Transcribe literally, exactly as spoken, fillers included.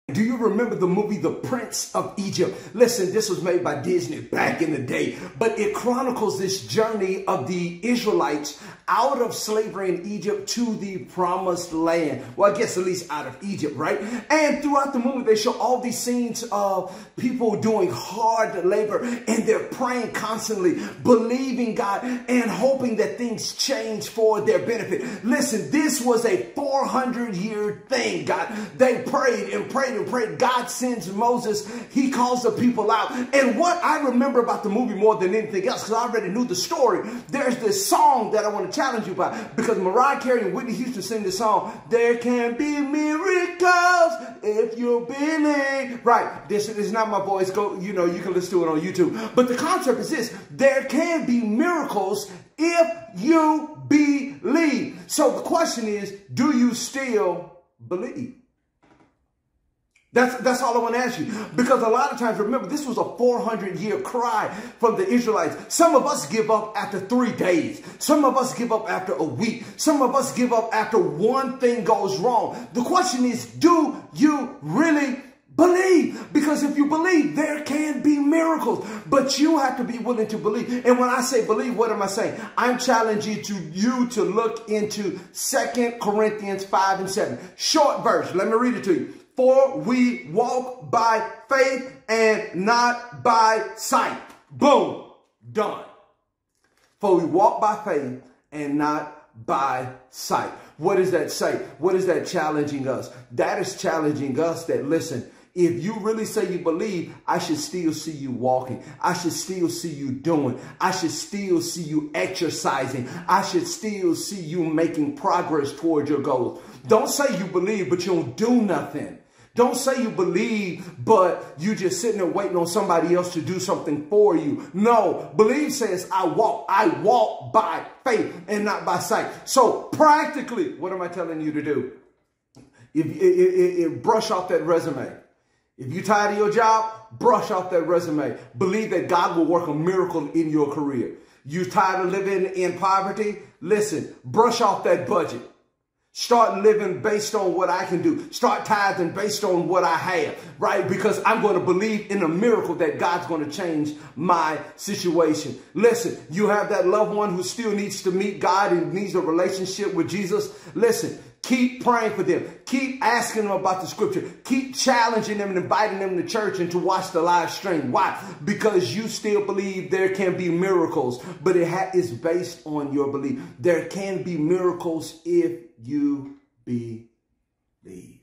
Do you remember the movie The Prince of Egypt? Listen, this was made by Disney back in the day, but it chronicles this journey of the Israelites out of slavery in Egypt to the promised land. Well, I guess at least out of Egypt, right? And throughout the movie, they show all these scenes of people doing hard labor, and they're praying constantly, believing God and hoping that things change for their benefit. Listen, this was a four hundred year thing, God. They prayed and prayed and prayed. God sends Moses. He calls the people out. And what I remember about the movie more than anything else, because I already knew the story, there's this song that I want to challenge you by, because Mariah Carey and Whitney Houston sing this song. There can be miracles if you believe. Right. This, this is not my voice. Go, you know, you can listen to it on YouTube. But the concept is this. There can be miracles if you believe. So the question is, do you still believe? That's, that's all I want to ask you. Because a lot of times, remember, this was a four hundred year cry from the Israelites. Some of us give up after three days. Some of us give up after a week. Some of us give up after one thing goes wrong. The question is, do you really believe? Because if you believe, there can be miracles. But you have to be willing to believe. And when I say believe, what am I saying? I'm challenging you to, you to look into Second Corinthians five and seven. Short verse. Let me read it to you. For we walk by faith and not by sight. Boom. Done. For we walk by faith and not by sight. What does that say? What is that challenging us? That is challenging us that, listen, if you really say you believe, I should still see you walking. I should still see you doing. I should still see you exercising. I should still see you making progress towards your goals. Don't say you believe, but you don't do nothing. Don't say you believe, but you just sitting there waiting on somebody else to do something for you. No, believe says I walk. I walk by faith and not by sight. So practically, what am I telling you to do? If, if, if, if brush off that resume. If you're tired of your job, brush off that resume. Believe that God will work a miracle in your career. You're tired of living in poverty? Listen, brush off that budget. Start living based on what I can do. Start tithing based on what I have, right? Because I'm going to believe in a miracle that God's going to change my situation. Listen, you have that loved one who still needs to meet God and needs a relationship with Jesus. Listen, keep praying for them. Keep asking them about the scripture. Keep challenging them and inviting them to church and to watch the live stream. Why? Because you still believe there can be miracles, but it is based on your belief. There can be miracles if you believe.